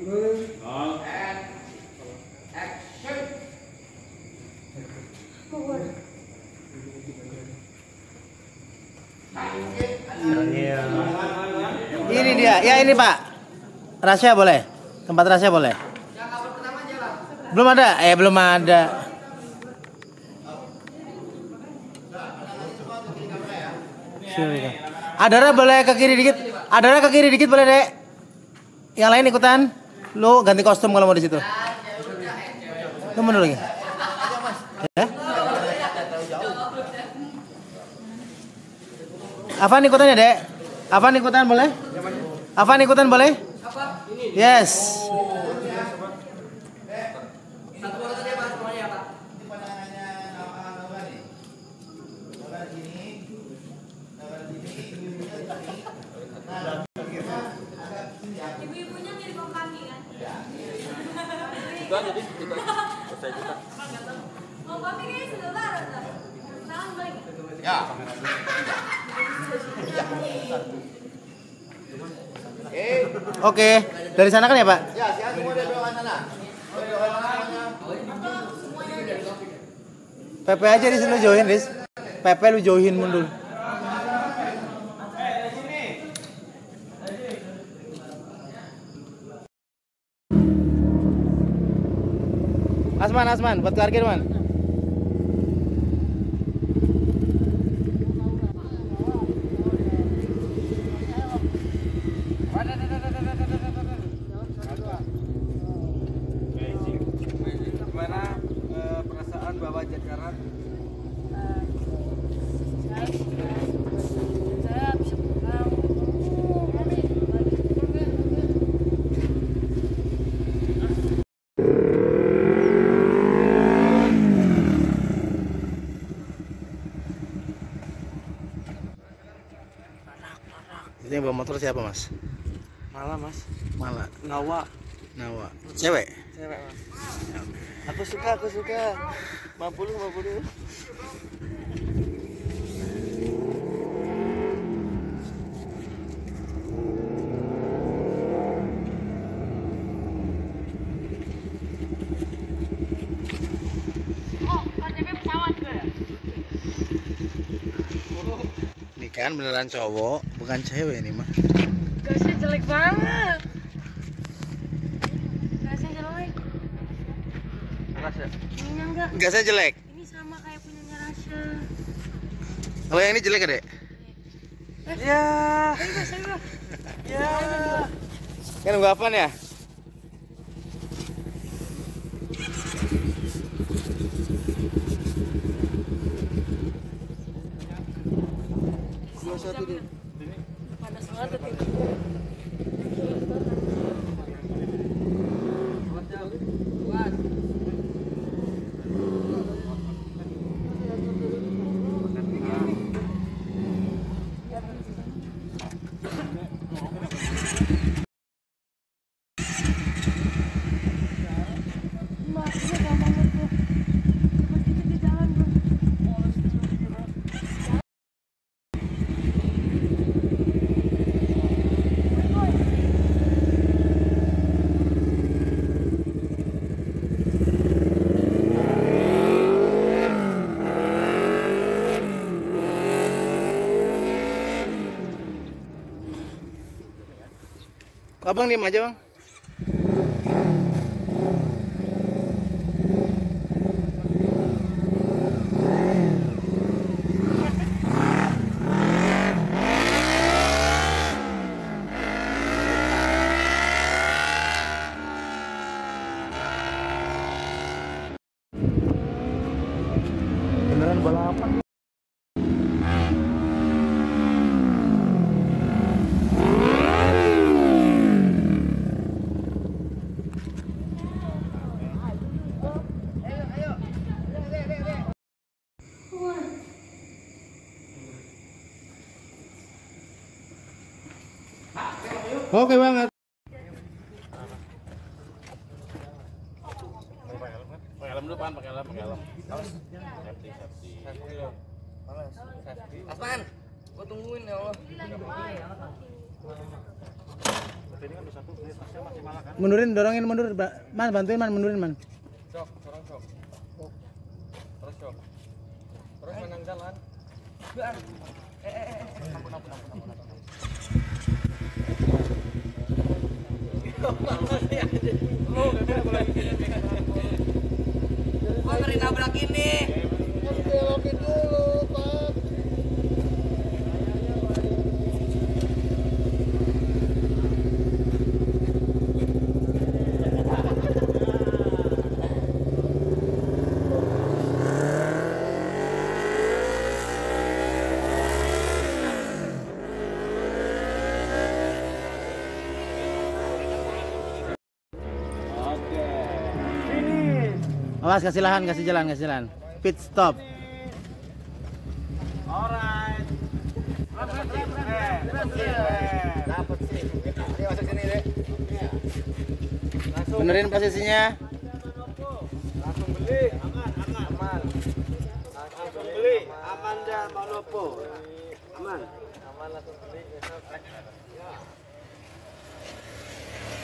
Ini dia, ya ini Pak. Rahasia boleh? Tempat rahasia boleh? Belum ada? Belum ada. Adara boleh ke kiri dikit. Adara ke kiri dikit boleh, Dek. Yang lain ikutan. Lu ganti kostum kalau mau di situ. Lu mundur lagi. Ya? Afan ikutan ya, Dek? Afan ikutan boleh? Afan ikutan boleh? Yes. Ibu-ibunya mirip Om Kami kan? Juga jadi kita selesai juga. Om Kami kayaknya sudah baru tuh. Tangan balik. Ya. Oke, dari sana kan ya Pak? Ya, siapa semua dari belakang sana. PP aja di sini join, Riz. PP lu join mundur. Asman, buat parkir, Man. Gimana perasaan bawa Jakarta? Saya bisa pulang. Itu yang bawa motor siapa, Mas? Malah Mas. Malah. Nawa. Cewek? Cewek Mas. Aku suka. 50. Oh, konsepnya pesawat gue. Ini kan beneran cowok, bukan cewek ini mah. Gasnya jelek banget. Gasnya jelek. Keras ya? Ininya enggak. Gasnya jelek. Ini sama kayak punyanya Rasya. Kalau yang ini jelek ya, Dek? Ya. Ayo. Ya. Kan nunggu apaan ya? Panas banget ini. Abang diem aja, Bang. Beneran balapan. Oke banget. Pakai helm dulu, Pan. Pakai helm. Safety. Asman, gua tungguin ya Allah. ini kan satu tasnya masih malah kan. Mundurin, dorongin mundur. Man, bantuin man, mundurin man. Sok, orang sok. Terus sok. Terus menang jalan. Gua ngeri nabrak ini. Belokin dulu, Pak. Awas, kasih lahan, kasih jalan. Pit stop. Alright. Dapat sih. Dia masuk sini deh. Benerin posisinya. Langsung beli. Aman. Langsung beli. Aman dah Manopo. Aman langsung beli besok.